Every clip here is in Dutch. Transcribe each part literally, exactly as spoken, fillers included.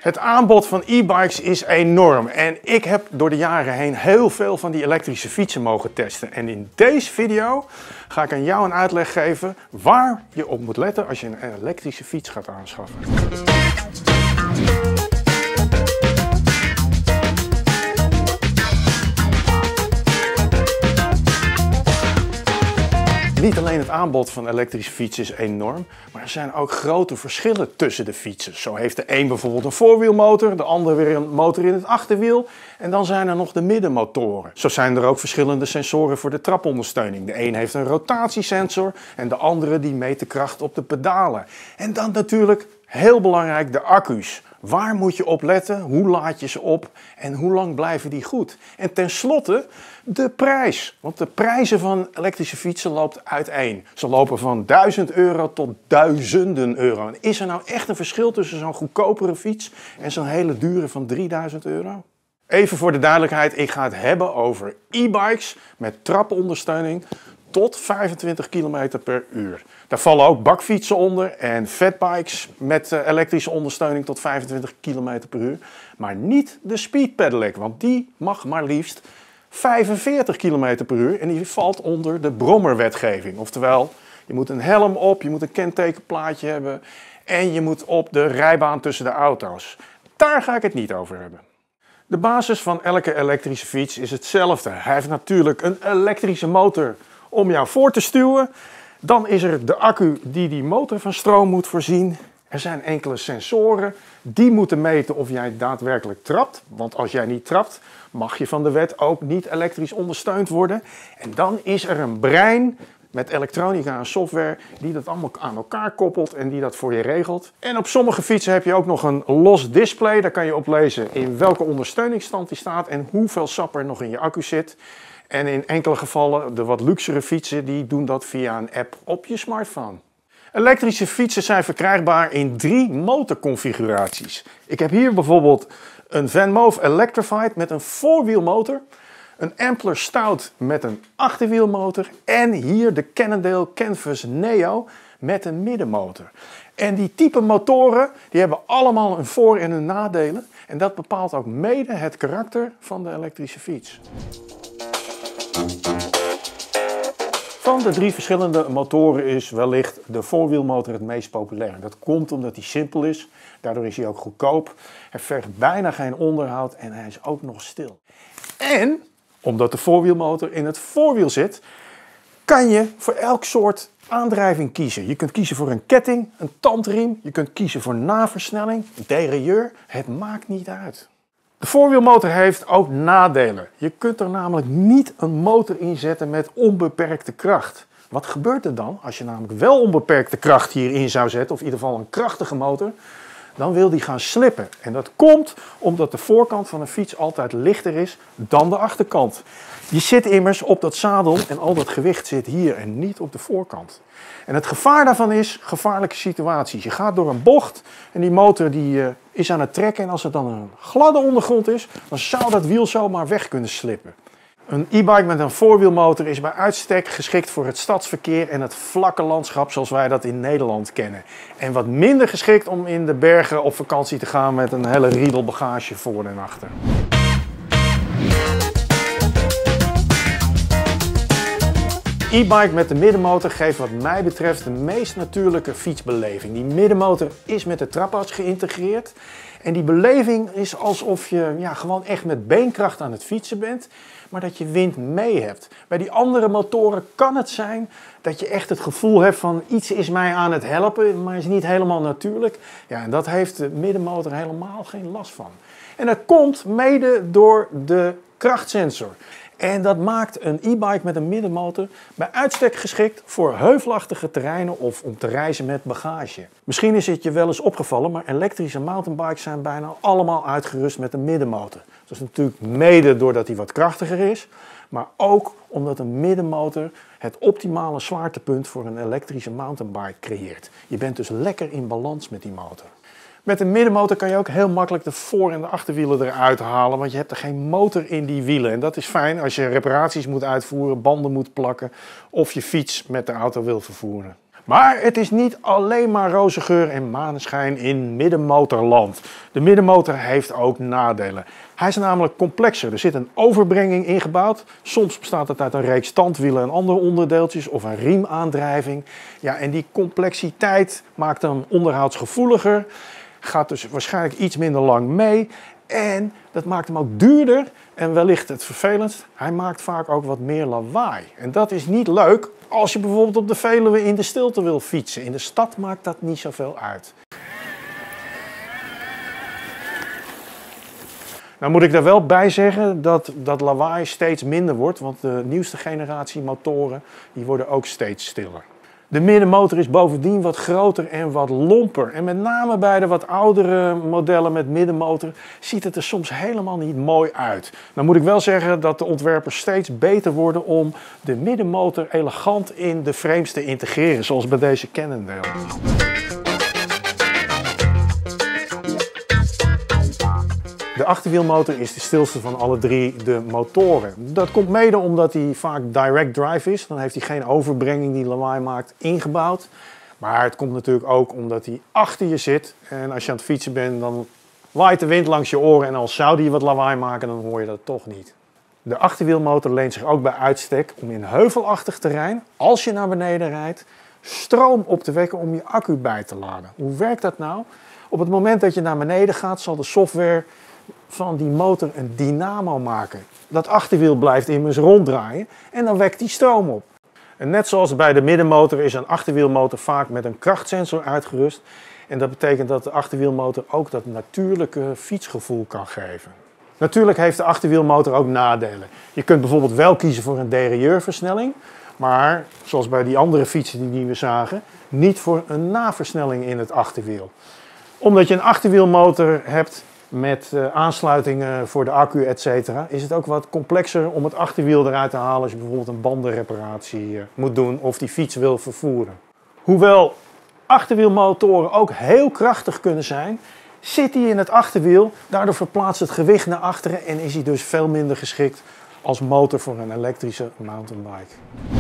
Het aanbod van e-bikes is enorm en ik heb door de jaren heen heel veel van die elektrische fietsen mogen testen. En in deze video ga ik aan jou een uitleg geven waar je op moet letten als je een elektrische fiets gaat aanschaffen. Niet alleen het aanbod van elektrische fietsen is enorm, maar er zijn ook grote verschillen tussen de fietsen. Zo heeft de een bijvoorbeeld een voorwielmotor, de ander weer een motor in het achterwiel. En dan zijn er nog de middenmotoren. Zo zijn er ook verschillende sensoren voor de trapondersteuning. De een heeft een rotatiesensor en de andere die meet de kracht op de pedalen. En dan natuurlijk, heel belangrijk, de accu's. Waar moet je op letten? Hoe laad je ze op? En hoe lang blijven die goed? En tenslotte de prijs. Want de prijzen van elektrische fietsen loopt uiteen. Ze lopen van duizend euro tot duizenden euro. En is er nou echt een verschil tussen zo'n goedkopere fiets en zo'n hele dure van drieduizend euro? Even voor de duidelijkheid, ik ga het hebben over e-bikes met trapondersteuning tot vijfentwintig kilometer per uur. Daar vallen ook bakfietsen onder en fatbikes met elektrische ondersteuning tot vijfentwintig kilometer per uur. Maar niet de speed pedelec, want die mag maar liefst vijfenveertig kilometer per uur en die valt onder de brommerwetgeving. Oftewel, je moet een helm op, je moet een kentekenplaatje hebben en je moet op de rijbaan tussen de auto's. Daar ga ik het niet over hebben. De basis van elke elektrische fiets is hetzelfde. Hij heeft natuurlijk een elektrische motor om jou voor te stuwen. Dan is er de accu die die motor van stroom moet voorzien. Er zijn enkele sensoren die moeten meten of jij daadwerkelijk trapt. Want als jij niet trapt, mag je van de wet ook niet elektrisch ondersteund worden. En dan is er een brein met elektronica en software die dat allemaal aan elkaar koppelt en die dat voor je regelt. En op sommige fietsen heb je ook nog een los display. Daar kan je op lezen in welke ondersteuningsstand die staat en hoeveel sap er nog in je accu zit. En in enkele gevallen, de wat luxere fietsen, die doen dat via een app op je smartphone. Elektrische fietsen zijn verkrijgbaar in drie motorconfiguraties. Ik heb hier bijvoorbeeld een VanMoof Electrified met een voorwielmotor, een Ampler Stout met een achterwielmotor en hier de Cannondale Canvas Neo met een middenmotor. En die type motoren die hebben allemaal een voor- en een nadelen en dat bepaalt ook mede het karakter van de elektrische fiets. Van de drie verschillende motoren is wellicht de voorwielmotor het meest populair. Dat komt omdat hij simpel is, daardoor is hij ook goedkoop. Hij vergt bijna geen onderhoud en hij is ook nog stil. En omdat de voorwielmotor in het voorwiel zit, kan je voor elk soort aandrijving kiezen. Je kunt kiezen voor een ketting, een tandriem, je kunt kiezen voor naversnelling, derailleur. Het maakt niet uit. De voorwielmotor heeft ook nadelen. Je kunt er namelijk niet een motor inzetten met onbeperkte kracht. Wat gebeurt er dan als je namelijk wel onbeperkte kracht hierin zou zetten, of in ieder geval een krachtige motor? Dan wil die gaan slippen. En dat komt omdat de voorkant van een fiets altijd lichter is dan de achterkant. Je zit immers op dat zadel en al dat gewicht zit hier en niet op de voorkant. En het gevaar daarvan is gevaarlijke situaties. Je gaat door een bocht en die motor die, uh, is aan het trekken en als het dan een gladde ondergrond is, dan zou dat wiel zomaar weg kunnen slippen. Een e-bike met een voorwielmotor is bij uitstek geschikt voor het stadsverkeer en het vlakke landschap zoals wij dat in Nederland kennen. En wat minder geschikt om in de bergen op vakantie te gaan met een hele riedel bagage voor en achter. E-bike met de middenmotor geeft wat mij betreft de meest natuurlijke fietsbeleving. Die middenmotor is met de trapouts geïntegreerd. En die beleving is alsof je ja, gewoon echt met beenkracht aan het fietsen bent, maar dat je wind mee hebt. Bij die andere motoren kan het zijn dat je echt het gevoel hebt van iets is mij aan het helpen, maar is niet helemaal natuurlijk. Ja, en dat heeft de middenmotor helemaal geen last van. En dat komt mede door de krachtsensor. En dat maakt een e-bike met een middenmotor bij uitstek geschikt voor heuvelachtige terreinen of om te reizen met bagage. Misschien is het je wel eens opgevallen, maar elektrische mountainbikes zijn bijna allemaal uitgerust met een middenmotor. Dat is natuurlijk mede doordat hij wat krachtiger is, maar ook omdat een middenmotor het optimale zwaartepunt voor een elektrische mountainbike creëert. Je bent dus lekker in balans met die motor. Met een middenmotor kan je ook heel makkelijk de voor- en de achterwielen eruit halen, want je hebt er geen motor in die wielen. En dat is fijn als je reparaties moet uitvoeren, banden moet plakken of je fiets met de auto wil vervoeren. Maar het is niet alleen maar roze geur en maneschijn in middenmotorland. De middenmotor heeft ook nadelen. Hij is namelijk complexer. Er zit een overbrenging ingebouwd. Soms bestaat het uit een reeks tandwielen en andere onderdeeltjes of een riemaandrijving. Ja, en die complexiteit maakt hem onderhoudsgevoeliger. Gaat dus waarschijnlijk iets minder lang mee. En dat maakt hem ook duurder. En wellicht het vervelendst, hij maakt vaak ook wat meer lawaai. En dat is niet leuk als je bijvoorbeeld op de Veluwe in de stilte wil fietsen. In de stad maakt dat niet zoveel uit. Nou moet ik daar wel bij zeggen dat dat lawaai steeds minder wordt, want de nieuwste generatie motoren die worden ook steeds stiller. De middenmotor is bovendien wat groter en wat lomper. En met name bij de wat oudere modellen met middenmotor ziet het er soms helemaal niet mooi uit. Nou moet ik wel zeggen dat de ontwerpers steeds beter worden om de middenmotor elegant in de frames te integreren, zoals bij deze Cannondale. De achterwielmotor is de stilste van alle drie de motoren. Dat komt mede omdat hij vaak direct drive is. Dan heeft hij geen overbrenging die lawaai maakt ingebouwd. Maar het komt natuurlijk ook omdat hij achter je zit. En als je aan het fietsen bent, dan waait de wind langs je oren. En als zou die wat lawaai maken, dan hoor je dat toch niet. De achterwielmotor leent zich ook bij uitstek om in heuvelachtig terrein, als je naar beneden rijdt, stroom op te wekken om je accu bij te laden. Hoe werkt dat nou? Op het moment dat je naar beneden gaat, zal de software van die motor een dynamo maken. Dat achterwiel blijft immers ronddraaien en dan wekt die stroom op. En net zoals bij de middenmotor is een achterwielmotor vaak met een krachtsensor uitgerust. En dat betekent dat de achterwielmotor ook dat natuurlijke fietsgevoel kan geven. Natuurlijk heeft de achterwielmotor ook nadelen. Je kunt bijvoorbeeld wel kiezen voor een derailleurversnelling, maar zoals bij die andere fietsen die we zagen, niet voor een naversnelling in het achterwiel. Omdat je een achterwielmotor hebt met uh, aansluitingen voor de accu, et cetera, is het ook wat complexer om het achterwiel eruit te halen als je bijvoorbeeld een bandenreparatie uh, moet doen of die fiets wil vervoeren. Hoewel achterwielmotoren ook heel krachtig kunnen zijn, zit hij in het achterwiel, daardoor verplaatst het gewicht naar achteren en is hij dus veel minder geschikt als motor voor een elektrische mountainbike.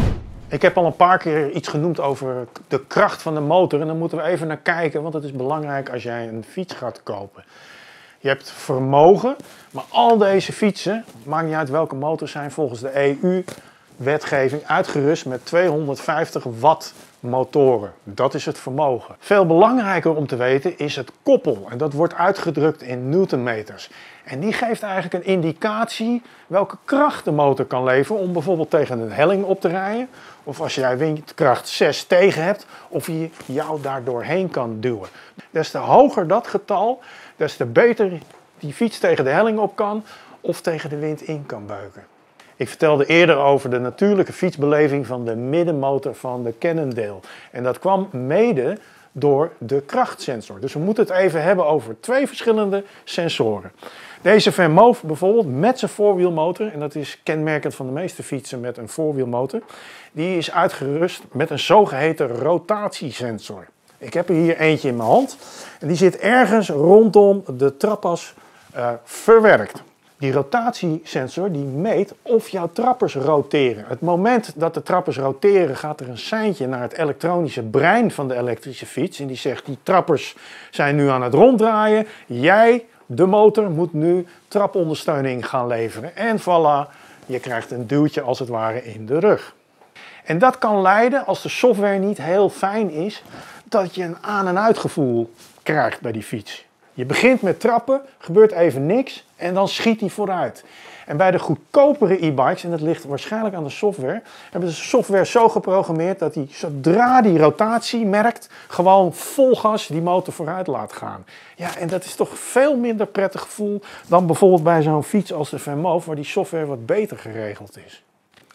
Ik heb al een paar keer iets genoemd over de kracht van de motor en daar moeten we even naar kijken, want het is belangrijk als jij een fiets gaat kopen. Je hebt vermogen, maar al deze fietsen, maakt niet uit welke motor, zijn volgens de E U-wetgeving uitgerust met tweehonderdvijftig watt motoren. Dat is het vermogen. Veel belangrijker om te weten is het koppel. En dat wordt uitgedrukt in newtonmeters. En die geeft eigenlijk een indicatie welke kracht de motor kan leveren om bijvoorbeeld tegen een helling op te rijden. Of als jij windkracht zes tegen hebt, of hij jou daar doorheen kan duwen. Des te hoger dat getal, des te beter die fiets tegen de helling op kan of tegen de wind in kan buigen. Ik vertelde eerder over de natuurlijke fietsbeleving van de middenmotor van de Cannondale. En dat kwam mede door de krachtsensor. Dus we moeten het even hebben over twee verschillende sensoren. Deze VanMoof bijvoorbeeld met zijn voorwielmotor, en dat is kenmerkend van de meeste fietsen met een voorwielmotor, die is uitgerust met een zogeheten rotatiesensor. Ik heb er hier eentje in mijn hand en die zit ergens rondom de trappas uh, verwerkt. Die rotatiesensor die meet of jouw trappers roteren. Het moment dat de trappers roteren gaat er een seintje naar het elektronische brein van de elektrische fiets. En die zegt die trappers zijn nu aan het ronddraaien. Jij, de motor, moet nu trapondersteuning gaan leveren. En voilà, je krijgt een duwtje als het ware in de rug. En dat kan leiden, als de software niet heel fijn is, dat je een aan- en uitgevoel krijgt bij die fiets. Je begint met trappen, gebeurt even niks en dan schiet hij vooruit. En bij de goedkopere e-bikes, en dat ligt waarschijnlijk aan de software, hebben ze de software zo geprogrammeerd dat hij zodra die rotatie merkt, gewoon vol gas die motor vooruit laat gaan. Ja, en dat is toch veel minder prettig gevoel dan bijvoorbeeld bij zo'n fiets als de VanMoof, waar die software wat beter geregeld is.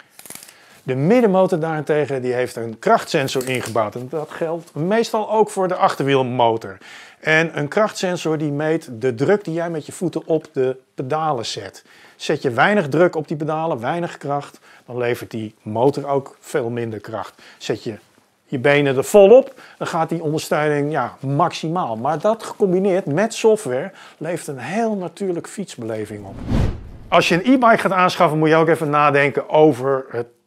De middenmotor daarentegen die heeft een krachtsensor ingebouwd en dat geldt meestal ook voor de achterwielmotor. En een krachtsensor die meet de druk die jij met je voeten op de pedalen zet. Zet je weinig druk op die pedalen, weinig kracht, dan levert die motor ook veel minder kracht. Zet je je benen er volop, dan gaat die ondersteuning ja, maximaal. Maar dat gecombineerd met software levert een heel natuurlijke fietsbeleving op. Als je een e-bike gaat aanschaffen moet je ook even nadenken over het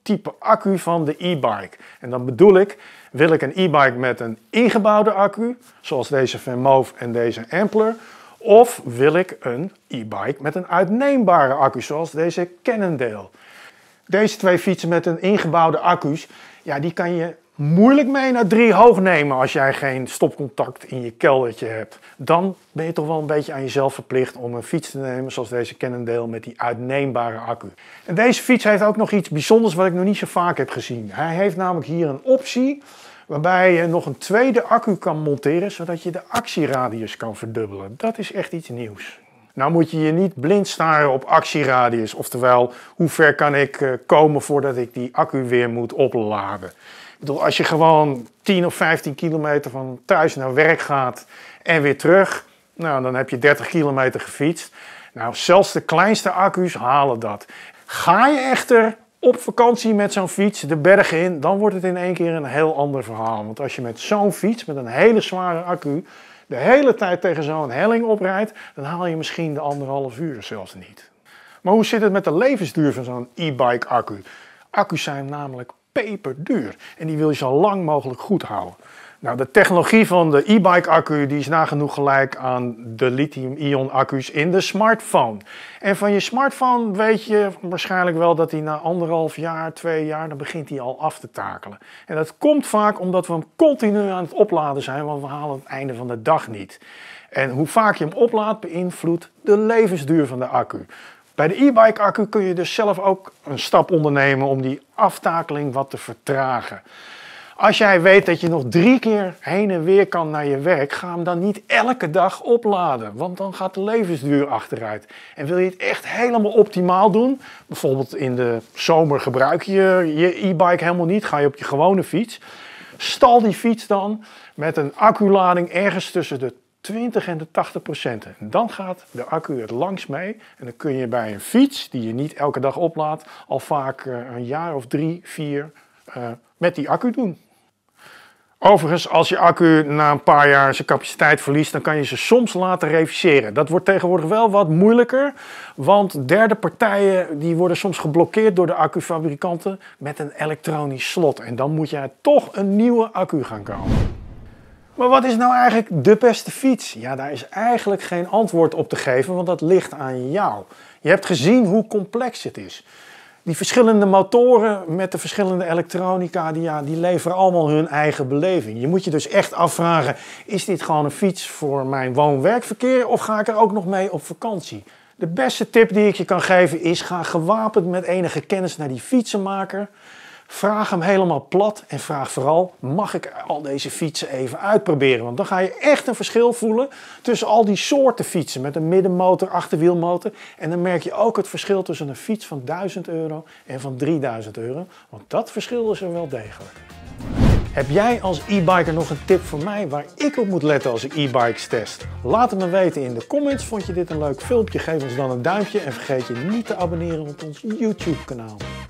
type accu van de e-bike. En dan bedoel ik, wil ik een e-bike met een ingebouwde accu, zoals deze van Move en deze Ampler, of wil ik een e-bike met een uitneembare accu, zoals deze Cannondale. Deze twee fietsen met een ingebouwde accu's, ja, die kan je moeilijk mee naar drie hoog nemen als jij geen stopcontact in je keldertje hebt. Dan ben je toch wel een beetje aan jezelf verplicht om een fiets te nemen zoals deze Cannondale met die uitneembare accu. En deze fiets heeft ook nog iets bijzonders wat ik nog niet zo vaak heb gezien. Hij heeft namelijk hier een optie waarbij je nog een tweede accu kan monteren zodat je de actieradius kan verdubbelen. Dat is echt iets nieuws. Nou moet je je niet blind staren op actieradius, oftewel hoe ver kan ik komen voordat ik die accu weer moet opladen. Ik bedoel, als je gewoon tien of vijftien kilometer van thuis naar werk gaat en weer terug, nou, dan heb je dertig kilometer gefietst. Nou, zelfs de kleinste accu's halen dat. Ga je echter op vakantie met zo'n fiets de bergen in, dan wordt het in één keer een heel ander verhaal. Want als je met zo'n fiets, met een hele zware accu, de hele tijd tegen zo'n helling oprijdt, dan haal je misschien de anderhalf uur zelfs niet. Maar hoe zit het met de levensduur van zo'n e-bike accu? Accu's zijn namelijk peperduur en die wil je zo lang mogelijk goed houden. Nou, de technologie van de e-bike accu die is nagenoeg gelijk aan de lithium-ion accu's in de smartphone. En van je smartphone weet je waarschijnlijk wel dat die na anderhalf jaar, twee jaar, dan begint die al af te takelen. En dat komt vaak omdat we hem continu aan het opladen zijn, want we halen het einde van de dag niet. En hoe vaak je hem oplaadt beïnvloedt de levensduur van de accu. Bij de e-bike accu kun je dus zelf ook een stap ondernemen om die aftakeling wat te vertragen. Als jij weet dat je nog drie keer heen en weer kan naar je werk, ga hem dan niet elke dag opladen, want dan gaat de levensduur achteruit. En wil je het echt helemaal optimaal doen, bijvoorbeeld in de zomer gebruik je je e-bike helemaal niet, ga je op je gewone fiets, stal die fiets dan met een acculading ergens tussen de twintig en de tachtig procent. En dan gaat de accu het langst mee en dan kun je bij een fiets die je niet elke dag oplaadt al vaak een jaar of drie, vier uh, met die accu doen. Overigens, als je accu na een paar jaar zijn capaciteit verliest, dan kan je ze soms laten reviseren. Dat wordt tegenwoordig wel wat moeilijker, want derde partijen die worden soms geblokkeerd door de accufabrikanten met een elektronisch slot. En dan moet je toch een nieuwe accu gaan kopen. Maar wat is nou eigenlijk de beste fiets? Ja, daar is eigenlijk geen antwoord op te geven, want dat ligt aan jou. Je hebt gezien hoe complex het is. Die verschillende motoren met de verschillende elektronica, die, ja, die leveren allemaal hun eigen beleving. Je moet je dus echt afvragen, is dit gewoon een fiets voor mijn woon-werkverkeer of ga ik er ook nog mee op vakantie? De beste tip die ik je kan geven is, ga gewapend met enige kennis naar die fietsenmaker. Vraag hem helemaal plat en vraag vooral, mag ik al deze fietsen even uitproberen? Want dan ga je echt een verschil voelen tussen al die soorten fietsen met een middenmotor, achterwielmotor. En dan merk je ook het verschil tussen een fiets van duizend euro en van drieduizend euro. Want dat verschil is er wel degelijk. Heb jij als e-biker nog een tip voor mij waar ik op moet letten als ik e-bikes test? Laat het me weten in de comments. Vond je dit een leuk filmpje? Geef ons dan een duimpje en vergeet je niet te abonneren op ons YouTube kanaal.